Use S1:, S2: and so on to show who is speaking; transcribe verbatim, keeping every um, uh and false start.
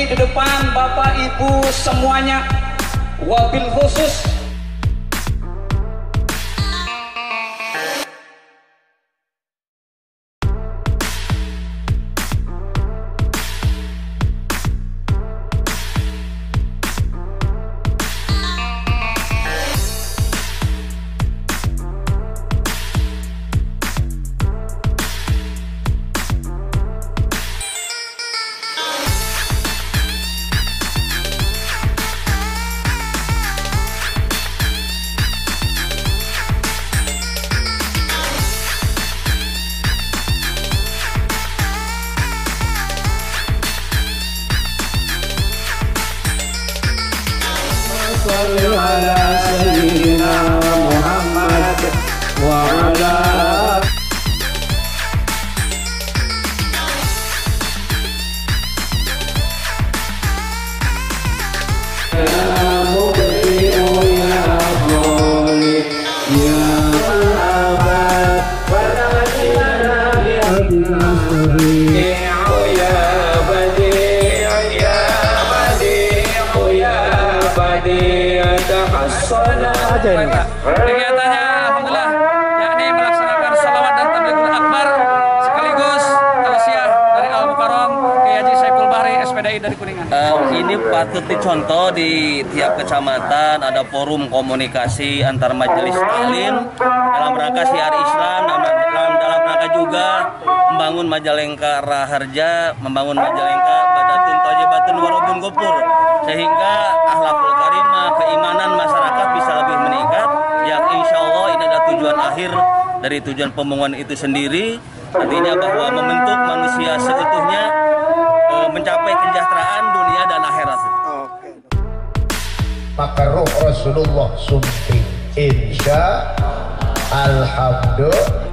S1: di depan Bapak Ibu semuanya, wabil khusus
S2: ala sayyidina Muhammad wa ala
S1: kegiatannya alhamdulillah yakni melaksanakan sholawat dan tabligh akbar sekaligus tausiah dari Al Mukarram Kiai Haji Saiful Bahri S P D I dari Kuningan.
S3: Uh, ini patut dicontoh di tiap kecamatan ada forum komunikasi antar majelis taklim dalam rangka siar Islam, dalam, dalam, dalam rangka juga membangun Majalengka Raharja, membangun Majalengka Badatun Thayyibatun Warobun Gopur, sehingga akhlakul karimah, keimanan masyarakat bisa lebih meningkat, yang insya Allah ini adalah tujuan akhir dari tujuan pembangunan itu sendiri, artinya bahwa membentuk manusia seutuhnya e, mencapai kesejahteraan dunia dan akhirat.
S4: Maka roh Rasulullah sunting insya alhamdulillah